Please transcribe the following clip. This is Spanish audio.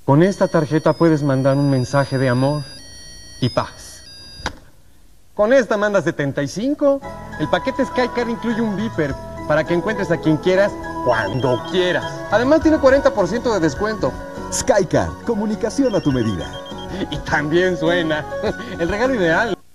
Con esta tarjeta puedes mandar un mensaje de amor y paz. Con esta manda 75. El paquete Skycard incluye un beeper para que encuentres a quien quieras cuando quieras. Además tiene 40% de descuento. Skycard, comunicación a tu medida. Y también suena. El regalo ideal.